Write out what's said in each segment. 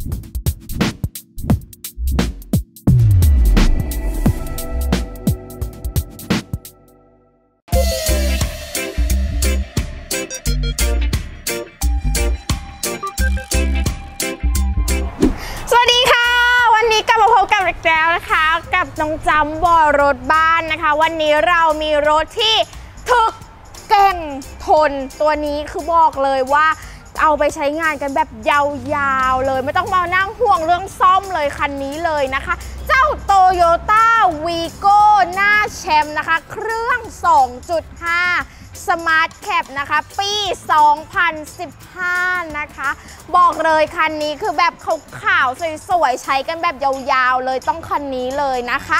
แล้วนะคะกับน้องจัมบอรถบ้านนะคะวันนี้เรามีรถที่ถึกเก่งทนตัวนี้คือบอกเลยว่าเอาไปใช้งานกันแบบยาวๆเลยไม่ต้องมานั่งห่วงเรื่องซ่อมเลยคันนี้เลยนะคะเจ้า Toyota Vigo หน้าแชมป์นะคะเครื่อง 2.5 Smart Cap นะคะปี 2015 นะคะบอกเลยคันนี้คือแบบขาวๆสวยๆใช้กันแบบยาวๆเลยต้องคันนี้เลยนะคะ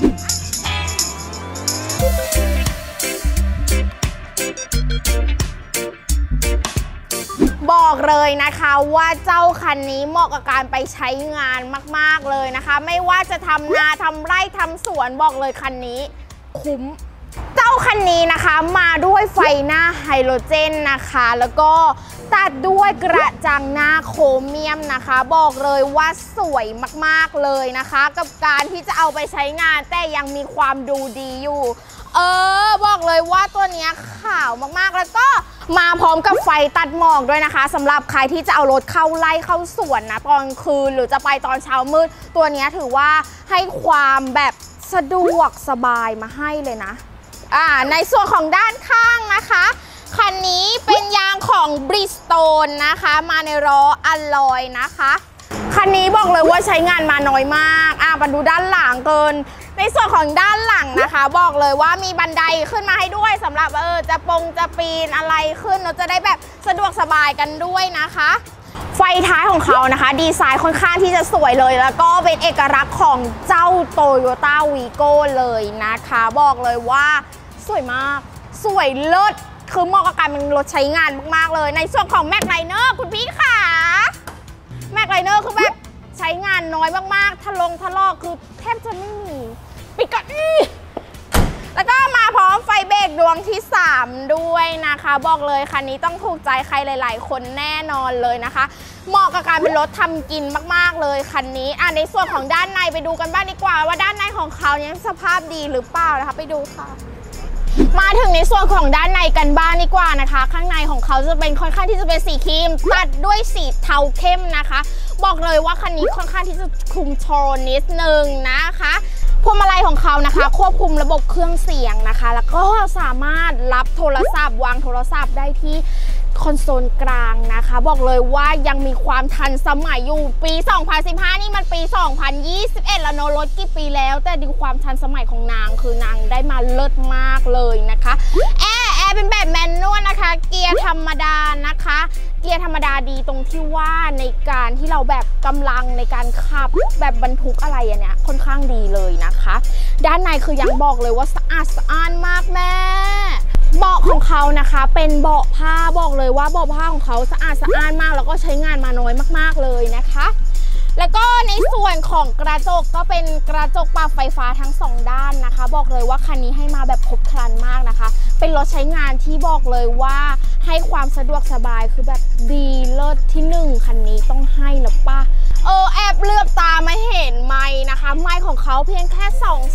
บอกเลยนะคะว่าเจ้าคันนี้เหมาะกับการไปใช้งานมากๆเลยนะคะไม่ว่าจะทำนาทำไร่ทำสวนบอกเลยคันนี้คุ้มเจ้าคันนี้นะคะมาด้วยไฟหน้าไฮโดรเจนนะคะแล้วก็ตัดด้วยกระจังหน้าโครเมียมนะคะบอกเลยว่าสวยมากๆเลยนะคะกับการที่จะเอาไปใช้งานแต่ยังมีความดูดีอยู่บอกเลยว่าตัวนี้ขาวมากๆแล้วก็มาพร้อมกับไฟตัดหมอกด้วยนะคะสำหรับใครที่จะเอารถเข้าไร่เข้าสวนนะตอนคืนหรือจะไปตอนเช้ามืดตัวนี้ถือว่าให้ความแบบสะดวกสบายมาให้เลยนะในส่วนของด้านข้างนะคะคันนี้เป็นยางของ Bridgestone นะคะมาในล้ออลลอยนะคะคันนี้บอกเลยว่าใช้งานมาน้อยมากมาดูด้านหลังเกินในส่วนของด้านหลังนะคะบอกเลยว่ามีบันไดขึ้นมาให้ด้วยสำหรับจะปีนอะไรขึ้นเราจะได้แบบสะดวกสบายกันด้วยนะคะไฟท้ายของเขานะคะดีไซน์ค่อนข้างที่จะสวยเลยแล้วก็เป็นเอกลักษณ์ของเจ้า Toyota Vigo เลยนะคะบอกเลยว่าสวยมากสวยเลิศคือเหมาะกับการเป็นรถใช้งานมากๆเลยในส่วนของแม็กไลเนอร์คุณพี่ค่ะแม็กไลเนอร์คือแบบใช้งานน้อยมากๆทะลอกคือแทบจะไม่มีปิดก่อนแล้วก็มาพร้อมไฟเบรกดวงที่3ด้วยนะคะบอกเลยคันนี้ต้องถูกใจใครหลายๆคนแน่นอนเลยนะคะเหมาะกับการเป็นรถทำกินมากๆเลยคันนี้ในส่วนของด้านในไปดูกันบ้างดีกว่าว่าด้านในของเขายังสภาพดีหรือเปล่านะคะไปดูค่ะมาถึงในส่วนของด้านในกันบ้างดีกว่านะคะข้างในของเขาจะเป็นค่อนข้างที่จะเป็นสีครีมตัดด้วยสีเทาเข้มนะคะบอกเลยว่าคันนี้ค่อนข้างที่จะคุมโทนนิดนึงนะคะพวงมาลัยของเขานะคะควบคุมระบบเครื่องเสียงนะคะแล้วก็สามารถรับโทรศัพท์วางโทรศัพท์ได้ที่คอนโซลกลางนะคะบอกเลยว่ายังมีความทันสมัยอยู่ปี 2015 นี่มันปี 2021 แล้วเนอะรถกี่ปีแล้วแต่ดูความทันสมัยของนางคือนางได้มาเลิศมากเลยนะคะแอร์เป็นแบบแมนนวลนะคะเกียร์ธรรมดานะคะเกียร์ธรรมดาดีตรงที่ว่าในการที่เราแบบกำลังในการขับแบบบรรทุกอะไรอันเนี้ยค่อนข้างดีเลยนะคะด้านในคือยังบอกเลยว่าสะอาดสะอ้านมากแม่เบาะของเขานะคะเป็นเบาะผ้าบอกเลยว่าเบาะผ้าของเขาสะอาดสะอ้านมากแล้วก็ใช้งานมาน้อยมากๆเลยนะคะแล้วก็ในส่วนของกระจกก็เป็นกระจกปรับไฟฟ้าทั้ง2ด้านนะคะบอกเลยว่าคันนี้ให้มาแบบครบครันมากนะคะเป็นรถใช้งานที่บอกเลยว่าให้ความสะดวกสบายคือแบบดีเลิศที่1คันนี้ต้องให้หรือป่ะแอบเลือบตามาเห็นไมค์นะคะไมค์ของเขาเพียงแค่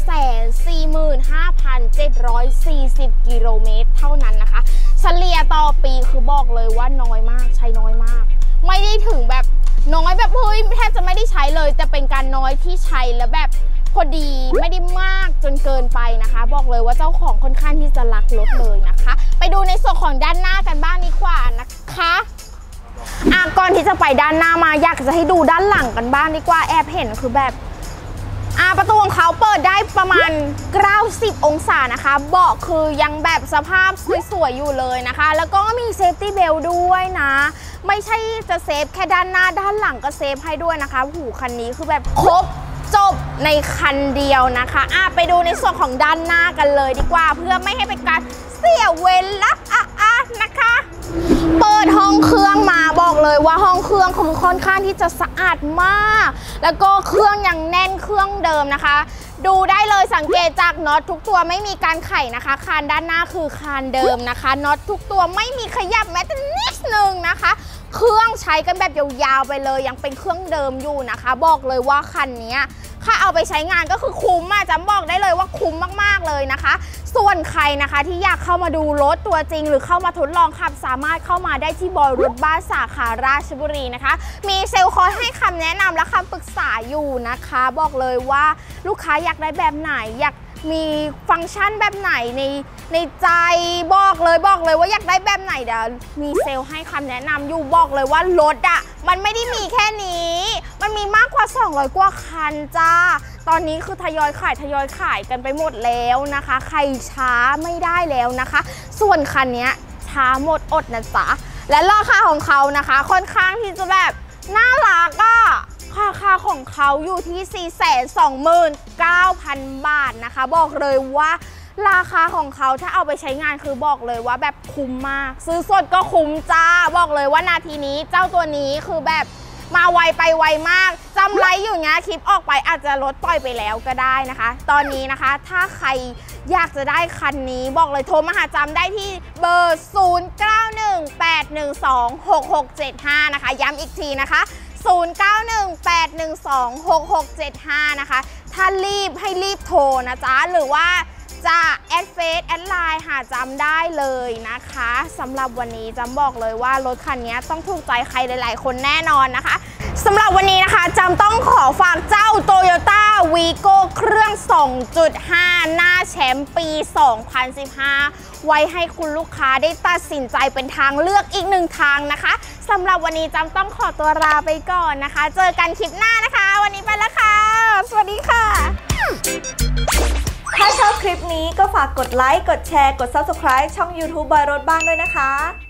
245,740 กิโลเมตรเท่านั้นนะคะเฉลี่ยต่อปีคือบอกเลยว่าน้อยมากใช้น้อยมากไม่ได้ถึงแบบน้อยแบบเฮ้ยแทบจะไม่ได้ใช้เลยแต่เป็นการน้อยที่ใช้แล้วแบบพอดีไม่ได้มากจนเกินไปนะคะบอกเลยว่าเจ้าของค่อนข้างที่จะรักรถเลยนะคะไปดูในส่วนของด้านหน้ากันบ้างดีกว่านะคะก่อนที่จะไปด้านหน้ามาอยากจะให้ดูด้านหลังกันบ้างดีกว่าแอบเห็นคือแบบประตูของเขาเปิดได้ประมาณ90องศานะคะเบาะคือยังแบบสภาพสวยๆอยู่เลยนะคะแล้วก็มีเซฟตี้เบลด้วยนะไม่ใช่จะเซฟแค่ด้านหน้าด้านหลังก็เซฟให้ด้วยนะคะหูคันนี้คือแบบครบจบในคันเดียวนะคะไปดูในส่วนของด้านหน้ากันเลยดีกว่าเพื่อไม่ให้เป็นการเสียเวลานะคะเปิดห้องเครื่องมาบอกเลยว่าห้องเครื่องค่อนข้างที่จะสะอาดมากแล้วก็เครื่องยังแน่นเครื่องเดิมนะคะดูได้เลยสังเกตจากน็อตทุกตัวไม่มีการไขนะคะคานด้านหน้าคือคานเดิมนะคะน็อตทุกตัวไม่มีขยับแม้แต่นิดนึงนะคะเครื่องใช้กันแบบยาวๆไปเลยยังเป็นเครื่องเดิมอยู่นะคะบอกเลยว่าคันนี้ถ้าเอาไปใช้งานก็คือคุ้มจำบอกได้เลยว่าคุ้มมากๆเลยนะคะส่วนใครนะคะที่อยากเข้ามาดูรถตัวจริงหรือเข้ามาทดลองขับสามารถเข้ามาได้ที่บอยรถบ้านสาขาราชบุรีนะคะมีเซลล์คอยให้คำแนะนำและคำปรึกษาอยู่นะคะบอกเลยว่าลูกค้าอยากได้แบบไหนอยากมีฟังก์ชันแบบไหนในใจบอกเลยว่าอยากได้แบบไหนเดี๋ยวมีเซลล์ให้คำแนะนำอยู่บอกเลยว่ารถมันไม่ได้มีแค่นี้มันมีมากกว่า200กว่าคันจ้าตอนนี้คือทยอยขายกันไปหมดแล้วนะคะใครช้าไม่ได้แล้วนะคะส่วนคันนี้ช้าหมดอดนะจ๊ะและราคาของเขานะคะค่อนข้างที่จะแบบน่ารักราคาของเขาอยู่ที่ 429,000 บาทนะคะบอกเลยว่าราคาของเขาถ้าเอาไปใช้งานคือบอกเลยว่าแบบคุ้มมากซื้อสดก็คุ้มจ้าบอกเลยว่านาทีนี้เจ้าตัวนี้คือแบบมาไวไปไวมากจำไรอยู่เงี้ยคลิปออกไปอาจจะลดปล่อยไปแล้วก็ได้นะคะตอนนี้นะคะถ้าใครอยากจะได้คันนี้บอกเลยโทรมาหาจำได้ที่เบอร์ 0918126675 นะคะย้ำอีกทีนะคะ0918126675 นะคะถ้ารีบให้รีบโทรนะจ๊ะหรือว่าจะแอดเฟซแอดไลน์หาจำได้เลยนะคะสำหรับวันนี้จำบอกเลยว่ารถคันนี้ต้องถูกใจใครหลายๆคนแน่นอนนะคะสำหรับวันนี้นะคะจำต้องขอฝากเจ้า Toyota Vigo เครื่อง 2.5 หน้าแชมป์ปี 2015 ไว้ให้คุณลูกค้าได้ตัดสินใจเป็นทางเลือกอีกหนึ่งทางนะคะสำหรับวันนี้จำต้องขอตัวลาไปก่อนนะคะเจอกันคลิปหน้านะคะวันนี้ไปแล้วค่ะสวัสดีค่ะถ้าชอบคลิปนี้ก็ฝากกดไลค์ กดแชร์ กด Subscribe ช่อง YouTube บอยรถบ้านด้วยนะคะ